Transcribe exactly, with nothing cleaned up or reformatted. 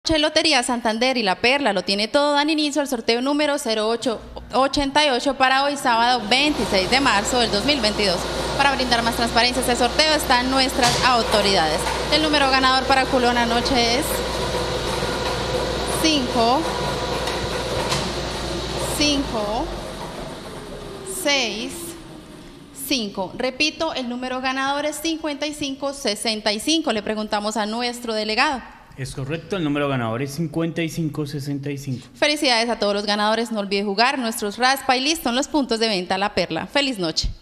Lotería Santander y La Perla lo tiene todo, dan inicio al sorteo número cero ocho ochenta y ocho para hoy sábado veintiséis de marzo del dos mil veintidós. Para brindar más transparencia a este sorteo están nuestras autoridades. El número ganador para Culón anoche es cinco, cinco, seis, cinco. Repito, el número ganador es cincuenta y cinco sesenta y cinco. Le preguntamos a nuestro delegado. Es correcto, el número ganador es cincuenta y cinco sesenta y cinco. Felicidades a todos los ganadores, no olvide jugar nuestros raspa y listo en los puntos de venta La Perla. Feliz noche.